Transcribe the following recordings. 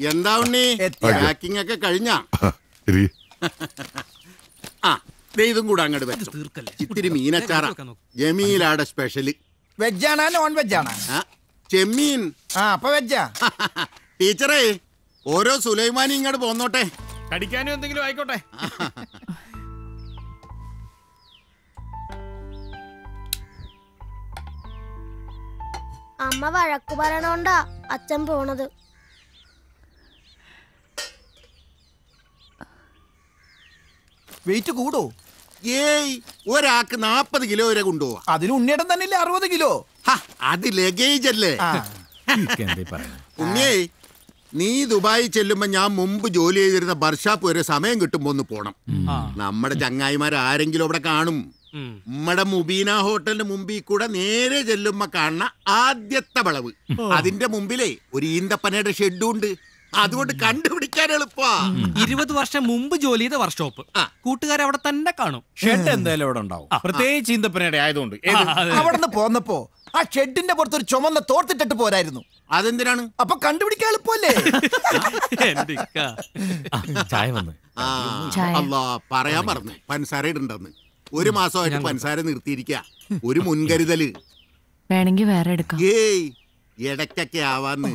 എന്താ ഉണ്ണി പാക്കിംഗ് ഒക്കെ കഴിഞ്ഞാ? ആ ഇതും കൂടെ അങ്ങോട്ട് വെച്ചു. ഇത്തിരി മീനച്ചാറ ജമീലാടെ സ്പെഷ്യല്. വെജാണോ നോൺ വെജാണോ? ചെമ്മീൻ. അപ്പൊ വെജാ. ടീച്ചറേ ഓരോ സുലൈമാനി ഇങ്ങോട്ട് പോന്നോട്ടെ. കടിക്കാനും എന്തെങ്കിലും ആയിക്കോട്ടെ. അമ്മ വഴക്കു പറയണോണ്ടാ അച്ഛൻ പോണത്. വെയിറ്റ് കൂടോ? ഏയ് ഒരാൾക്ക് 40 കിലോ വരെ കൊണ്ടുപോവാ. അതിന് ഉണ്ണിയേട്ടൻ തന്നെ 60 കിലോ. അത് ലഗേജ് അല്ലേ ഉണ്ണിയേ? നീ ദുബായി ചെല്ലുമ്പോ ഞാൻ മുമ്പ് ജോലി ചെയ്തിരുന്ന ബർഷാപ്പ് വരെ സമയം കിട്ടുമ്പോ ഒന്ന് പോണം. നമ്മുടെ ചങ്ങായിമാർ ആരെങ്കിലും അവിടെ കാണും. നമ്മുടെ മുബീന ഹോട്ടലിന് മുമ്പിൽ കൂടെ നേരെ ചെല്ലുമ്പോ കാണുന്ന ആദ്യത്തെ വളവ്, അതിന്റെ മുമ്പിലേ ഒരു ഈന്തപ്പനയുടെ ഷെഡും ഉണ്ട്. അതുകൊണ്ട് കണ്ടുപിടിക്കാൻ എളുപ്പാ. 20 വർഷം മുമ്പ് ജോലി ചെയ്ത വർക്ക്ഷോപ്പ്. കൂട്ടുകാരെ അവിടെ തന്നെ കാണും. ഷെഡ് എന്തായാലും അവിടെ ഉണ്ടാവും, പ്രത്യേകിച്ച് ഈന്തപ്പനയുടെ ആയതുകൊണ്ട്. അവിടെ നിന്ന് പോന്നപ്പോ ആ ഷെഡിന്റെ പുറത്തൊരു ചുമന്ന തോർത്തിട്ടിട്ട് പോരായിരുന്നു. അതെന്തിനാണ്? അപ്പൊ കണ്ടുപിടിക്കാൻ എളുപ്പല്ലേ? ചായ വന്ന് അല്ലാ പറയാൻ പറഞ്ഞു പഞ്ചസാര ഇടണ്ടെന്ന്. 1 മാസമായിട്ട് പഞ്ചസാര നിർത്തിയിരിക്ക. ഒരു മുൻകരുതല് വേണമെങ്കിൽ വേറെ എടുക്കാം. ഏയ് ഇടയ്ക്കൊക്കെ ആവാന്ന്.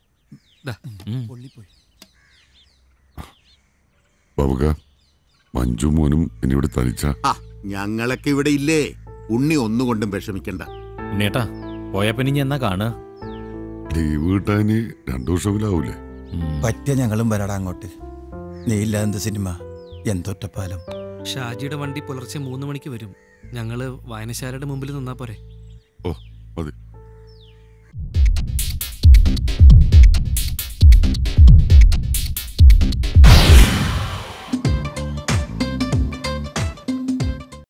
മഞ്ജു മോനും എന്നിവിടെ തനിച്ച. ഞങ്ങളൊക്കെ ഇവിടെ ഇല്ലേ. ഉണ്ണി ഒന്നുകൊണ്ടും വിഷമിക്കണ്ട. ഉണ്ണിയേട്ടാ പോയ പിന്നെ എന്നാ കാണുക? ലീവ് കിട്ടാന് 2 വർഷമില്ലാവൂലേ? പറ്റിയ ഞങ്ങളും വരാടാ അങ്ങോട്ട്. നീ ഇല്ലാത്ത സിനിമ എന്തൊറ്റപ്പാലം. ഷാജിയുടെ വണ്ടി പുലർച്ചെ 3 മണിക്ക് വരും. ഞങ്ങള് വായനശാലയുടെ മുമ്പിൽ നിന്നാ പോരെ? ഓ മതി.